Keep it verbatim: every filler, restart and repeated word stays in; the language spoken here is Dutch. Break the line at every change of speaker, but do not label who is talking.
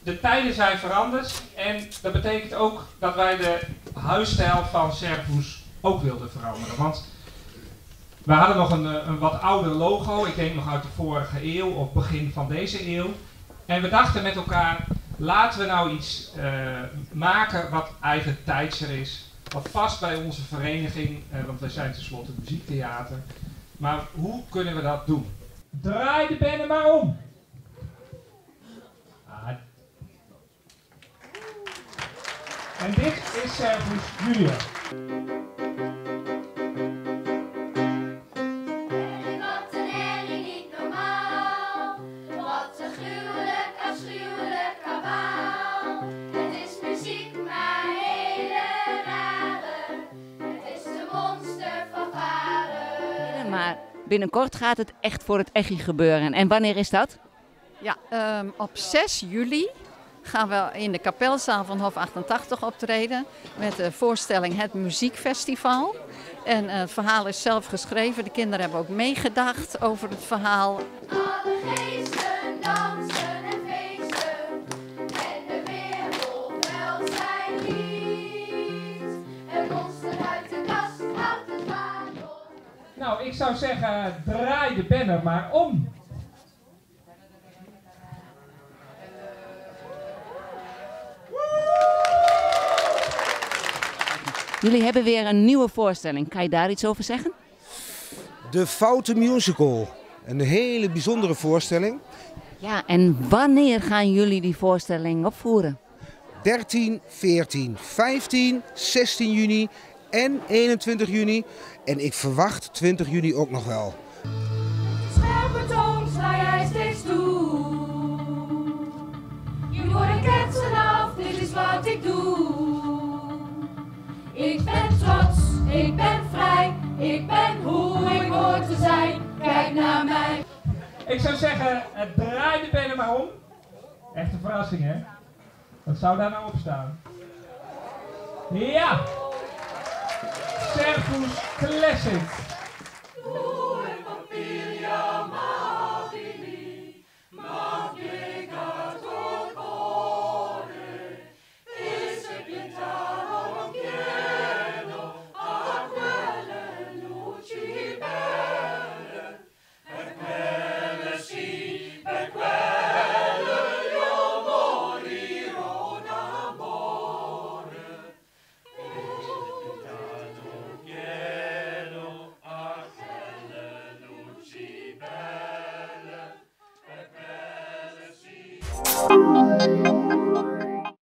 de tijden zijn veranderd en dat betekent ook dat wij de huisstijl van Servoes ook wilden veranderen. Want we hadden nog een, een wat ouder logo, ik denk nog uit de vorige eeuw of begin van deze eeuw. En we dachten met elkaar, laten we nou iets uh, maken wat eigen tijdser is. Wat past bij onze vereniging, uh, want wij zijn tenslotte een muziektheater. Maar hoe kunnen we dat doen? Draai de banner maar om! Ah. En dit is Servoes Junior.
Maar binnenkort gaat het echt voor het echi gebeuren. En wanneer is dat?
Ja, um, op zes juli gaan we in de kapelzaal van Hof achtentachtig optreden met de voorstelling Het Muziekfestival. En uh, het verhaal is zelf geschreven. De kinderen hebben ook meegedacht over het verhaal.
Alle geesten dansen en feesten en de wereld welzijn lied. Een monster uit de kast houdt het vaandel.
Nou, ik zou zeggen, draai de banner maar om.
Jullie hebben weer een nieuwe voorstelling. Kan je daar iets over zeggen?
De Foute Musical. Een hele bijzondere voorstelling.
Ja, en wanneer gaan jullie die voorstelling opvoeren?
dertien, veertien, vijftien, zestien juni en eenentwintig juni. En ik verwacht twintig juni ook nog wel.
Scherpe toon sla jij steeds toe. Je wordt een ketsen af, dit is wat ik doe. Ik ben trots, ik ben vrij, ik ben hoe ik hoor te zijn. Kijk naar mij.
Ik zou zeggen, draai de banner maar om. Echt een verrassing, hè? Wat zou daar nou op staan? Ja! Servoes Classic.